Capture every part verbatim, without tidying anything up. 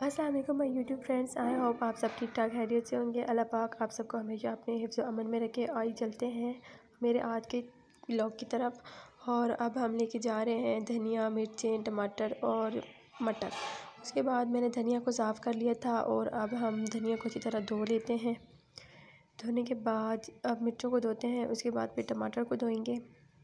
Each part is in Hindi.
अस्सलाम वालेकुम my YouTube friends. I hope आप सब ठीक ठाक खैरियत से होंगे। अल्लाह पाक आप सबको हमेशा अपने हिफ्ज़ अमन में रखे। आई चलते हैं मेरे आज के व्लॉग की तरफ। और अब हम लेके जा रहे हैं धनिया, मिर्चें, टमाटर और मटर। उसके बाद मैंने धनिया को साफ़ कर लिया था और अब हम धनिया को अच्छी तरह धो लेते हैं। धोने के बाद अब मिर्चों को धोते हैं, उसके बाद फिर टमाटर को धोएंगे।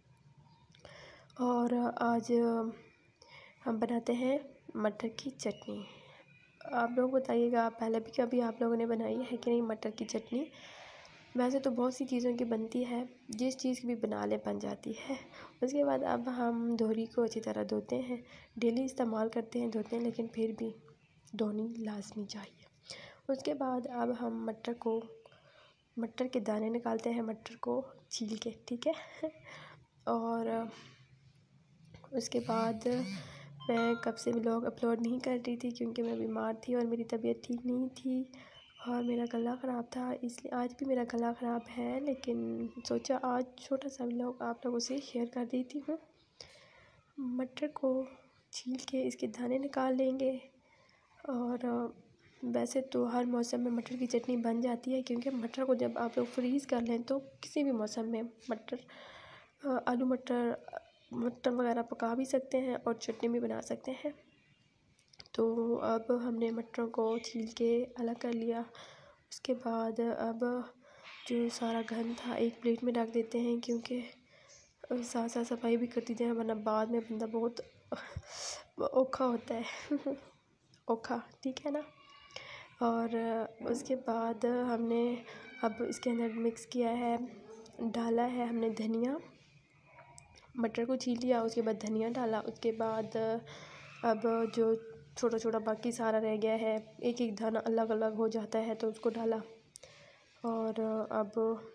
और आज हम बनाते हैं मटर की चटनी। आप लोग बताइएगा पहले भी कभी आप लोगों ने बनाई है कि नहीं मटर की चटनी। वैसे तो बहुत सी चीज़ों की बनती है, जिस चीज़ की भी बना ले बन जाती है। उसके बाद अब हम धोरी को अच्छी तरह धोते हैं। डेली इस्तेमाल करते हैं, धोते हैं, लेकिन फिर भी धोनी लाजमी चाहिए। उसके बाद अब हम मटर को मटर के दाने निकालते हैं, मटर को छील के, ठीक है। और उसके बाद मैं कब से व्लॉग अपलोड नहीं कर रही थी क्योंकि मैं बीमार थी और मेरी तबीयत ठीक नहीं थी और मेरा गला ख़राब था, इसलिए आज भी मेरा गला ख़राब है, लेकिन सोचा आज छोटा सा व्लॉग आप लोगों से शेयर कर देती हूँ। मटर को छील के इसके दाने निकाल लेंगे। और वैसे तो हर मौसम में मटर की चटनी बन जाती है, क्योंकि मटर को जब आप लोग फ्रीज़ कर लें तो किसी भी मौसम में मटर आलू मटर मटर वगैरह पका भी सकते हैं और चटनी भी बना सकते हैं। तो अब हमने मटरों को छील के अलग कर लिया। उसके बाद अब जो सारा घन था एक प्लेट में रख देते हैं, क्योंकि साथ साथ सफाई भी करती जाए, वरना बाद में बंदा बहुत औखा होता है औखा, ठीक है ना। और उसके बाद हमने अब इसके अंदर मिक्स किया है, डाला है हमने धनिया। मटर को छील लिया, उसके बाद धनिया डाला। उसके बाद अब जो छोटा छोटा बाकी सारा रह गया है, एक एक दाना अलग अलग हो जाता है, तो उसको डाला। और अब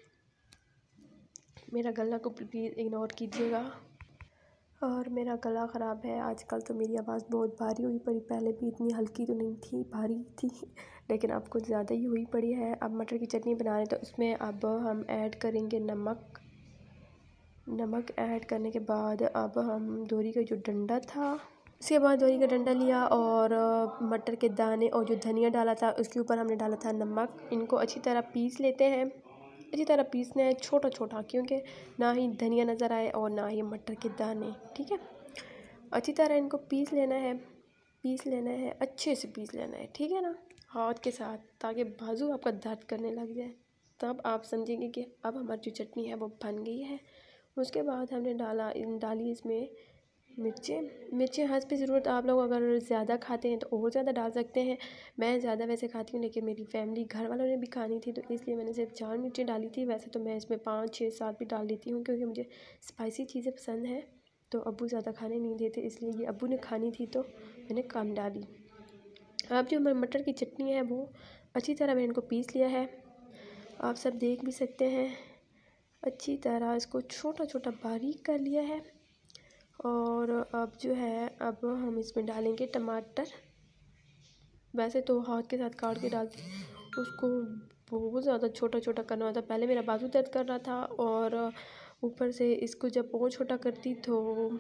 मेरा गला को प्लीज़ इग्नोर कीजिएगा। और मेरा गला ख़राब है आजकल, तो मेरी आवाज़ बहुत भारी हुई पड़ी। पहले भी इतनी हल्की तो नहीं थी, भारी थी, लेकिन अब कुछ ज़्यादा ही हुई पड़ी है। अब मटर की चटनी बना रहे हैं, तो उसमें अब हम ऐड करेंगे नमक। नमक ऐड करने के बाद अब हम दोरी का जो डंडा था, उसके बाद दोरी का डंडा लिया और मटर के दाने और जो धनिया डाला था उसके ऊपर हमने डाला था नमक। इनको अच्छी तरह पीस लेते हैं। अच्छी तरह पीसना है छोटा छोटा, क्योंकि ना ही धनिया नज़र आए और ना ही मटर के दाने, ठीक है। अच्छी तरह इनको पीस लेना है, पीस लेना है, अच्छे से पीस लेना है, ठीक है ना, हाथ के साथ, ताकि बाजू आपका दर्द करने लग जाए। तब आप समझेंगे कि अब हमारी जो चटनी है वो बन गई है। उसके बाद हमने डाला डाली इसमें मिर्चें। मिर्चें हंस पे ज़रूरत, आप लोग अगर ज़्यादा खाते हैं तो और ज़्यादा डाल सकते हैं। मैं ज़्यादा वैसे खाती हूँ, लेकिन मेरी फैमिली घर वालों ने भी खानी थी, तो इसलिए मैंने सिर्फ चार मिर्चें डाली थी। वैसे तो मैं इसमें पाँच छः सात भी डाल देती हूँ, क्योंकि मुझे स्पाइसी चीज़ें पसंद हैं। तो अब्बू ज़्यादा खाने नहीं देते, इसलिए ये अब्बू ने खानी थी तो मैंने कम डाली। अब जो मटर की चटनी है वो अच्छी तरह मैंने इनको पीस लिया है, आप सब देख भी सकते हैं। अच्छी तरह इसको छोटा छोटा बारीक कर लिया है। और अब जो है अब हम इसमें डालेंगे टमाटर। वैसे तो हाथ के साथ काट के डालते, उसको बहुत ज़्यादा छोटा छोटा करना होता। पहले मेरा बाजू दर्द कर रहा था और ऊपर से इसको जब और छोटा करती तो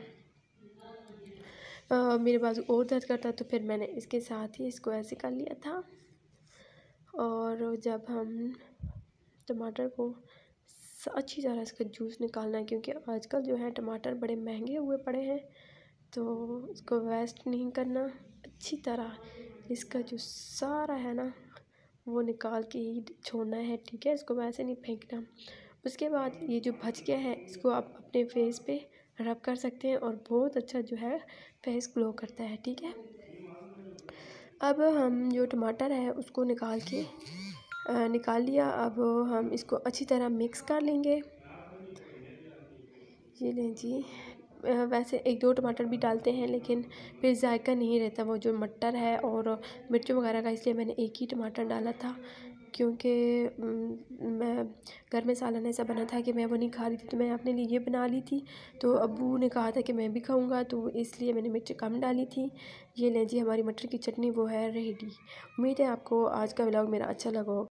आ, मेरे बाजू और दर्द करता, तो फिर मैंने इसके साथ ही इसको ऐसे कर लिया था। और जब हम टमाटर को अच्छी तरह इसका जूस निकालना है, क्योंकि आजकल जो है टमाटर बड़े महंगे हुए पड़े हैं, तो इसको वेस्ट नहीं करना। अच्छी तरह इसका जो सारा है ना वो निकाल के ही छोड़ना है, ठीक है, इसको वैसे नहीं फेंकना। उसके बाद ये जो बच गया है इसको आप अपने फेस पे रब कर सकते हैं और बहुत अच्छा जो है फेस ग्लो करता है, ठीक है। अब हम जो टमाटर है उसको निकाल के आ, निकाल लिया। अब हम इसको अच्छी तरह मिक्स कर लेंगे। ये लें जी, वैसे एक दो टमाटर भी डालते हैं, लेकिन फिर जायका नहीं रहता वो जो मटर है और मिर्चों वगैरह का, इसलिए मैंने एक ही टमाटर डाला था, क्योंकि मैं घर में सालन ऐसा बना था कि मैं वो नहीं खा रही थी, तो मैं अपने लिए ये बना ली थी। तो अब्बू ने कहा था कि मैं भी खाऊंगा, तो इसलिए मैंने मिर्च कम डाली थी। ये लें जी, हमारी मटर की चटनी वो है रेडी। उम्मीद है आपको आज का व्लॉग मेरा अच्छा लगा होगा।